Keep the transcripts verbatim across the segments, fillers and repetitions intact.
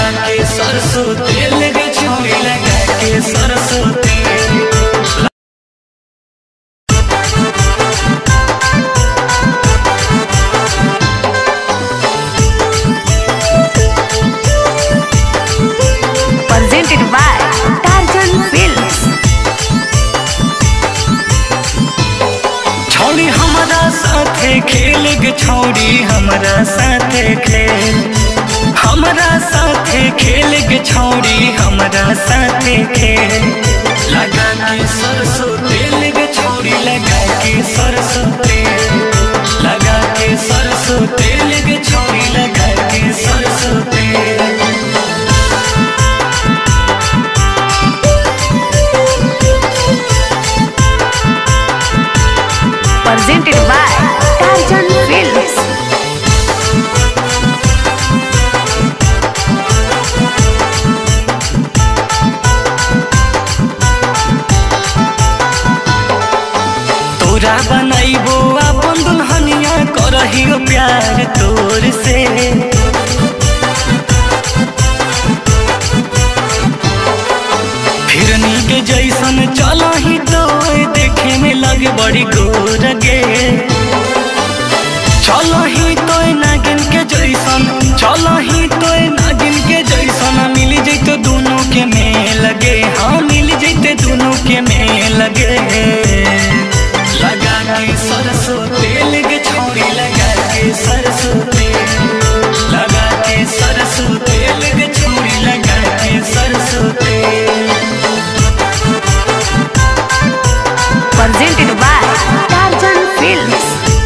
के सरसों तेल गे छौरी लगा के सरसों तेल। Presented by Tarjan Films। छौरी हमारा साथे खेल गे छौरी हमारा साथे खेल, हमारा साथे खेल गे छौरी हमारा साथे खेल। लगा के सरसों तेल गे छौरी लगा के सरसों तेल, लगा के सरसों तेल गे छौरी लगा के सरसों तेल। Presented by Tarjan Films। तोरा बनाइबो अपन दुल्हनिया करहियो प्यार तोर से, फिरनी के जैसन चलही तो देखे में लगे बड़ी गोर गे। चलही तो नागिन के जैसन, चलही तो नागिन के जैसन मिल जैते दोनों के में लगे, हाँ मिल जैते दोनों के में लगे। लगा के सरसों तेल गे छौरी लगा के सरसों तेल, लगा के सरसों तेल गे छौरी लगा के सरसों तेल। Presented by Tarjan Films।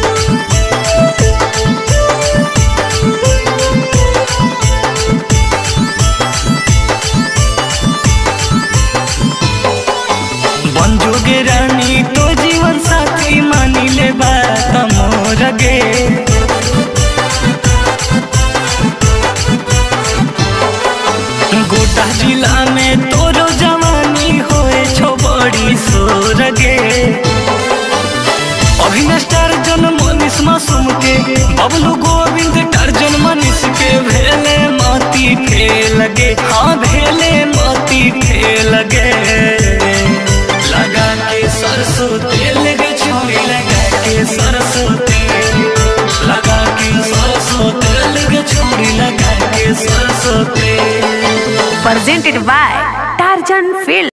बंजोगे रानी तो जीवन साथी मानी ले बात मोर गे। गोटा जिला में तोरो जवानी होए छो बड़ी सोर गे। अभिनव टार्जन मनीष मासूम के, बबलू गोविंद टार्जन मनीष के भेले माती फेल गे, हाँ भेले माती फेल गे। लगा के सरसों तेल गे छौरी लगा के सरसों तेल, लगा के सरसों तेल गे छौरी लगा के सरसों तेल। Presented by Tarjan Films।